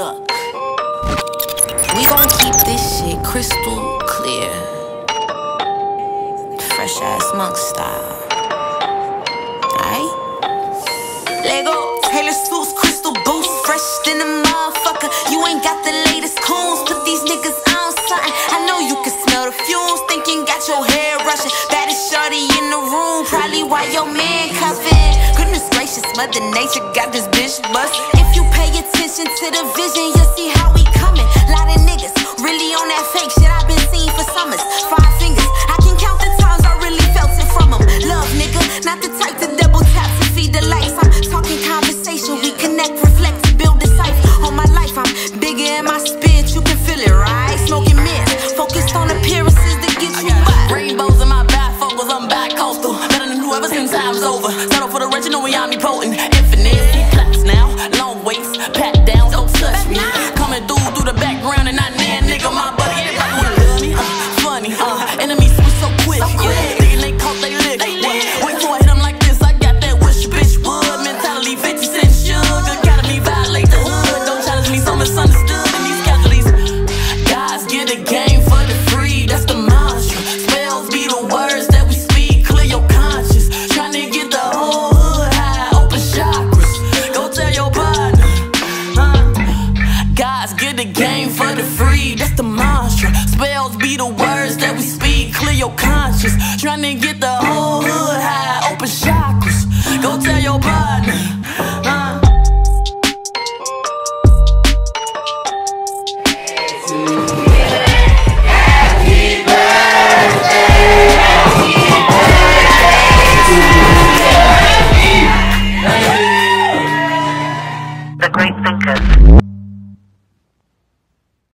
Look, we gon' keep this shit crystal clear, fresh ass monk style. Aight? Lego, Taylor suits, crystal boots, fresh than a motherfucker. You ain't got the latest coons, put these niggas on something. I know you can smell the fumes, thinking got your hair rushing. Baddest shorty in the room, probably why your man cuffin'. Goodness gracious, Mother Nature got this bitch bust. If you pay attention to the vision, you'll see how we coming. Lot of niggas really on that fake shit I've been seeing for summers. 5 fingers, I can count the times I really felt it from them. Love nigga, not the type to double tap to feed the lights. I'm talking conversation, we connect, reflect, build a cipher. On my life, I'm bigger in my spirit, you can feel it, right? Smoking mirrors, focused on appearances to get you by. Rainbows in my bifocals, I'm back coastal. Better than whoever since time's over. Settle for the rich, you know we omnipotent. Infinite, plaques now, long waist, pat down, don't touch me. Coming through the background and not near, nigga, my buddy. Everybody wanna love me, funny, enemies switch so quick. Thinking they caught they lick. Wait for hit them like this, I got that wish bitch would mentality, 50 cent sugar. Gotta me violate the hood, don't challenge me, so misunderstood in these casualties. Guys, get a game for the free, that's the mantra. Spells be the words that we speak, clear your conscience. Trying to get the whole hood high, open chakras. Go tell your partner, guys, get the game for the free, that's the mantra. Spells be the words that we speak, clear your conscience. Trying to get the whole hood high, open chakras. Go tell your partner, The Great Thinkers.